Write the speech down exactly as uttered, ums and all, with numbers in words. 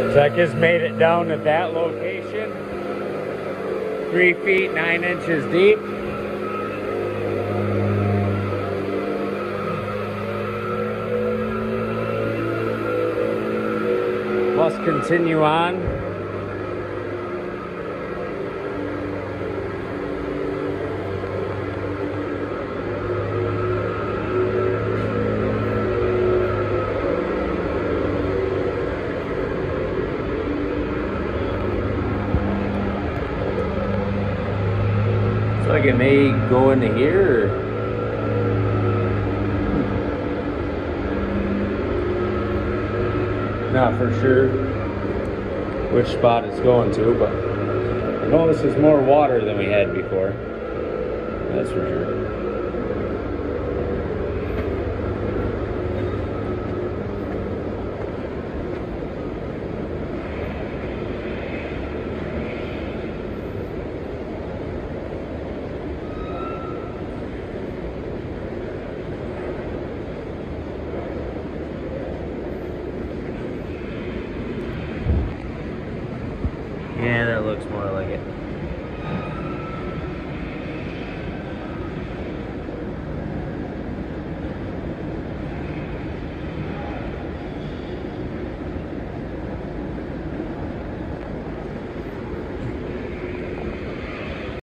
So I just made it down at that location. Three feet, nine inches deep. Let's continue on. Like it may go into here. Or... not for sure which spot it's going to, but I know this is more water than we had before. That's for sure. Yeah, that looks more like it.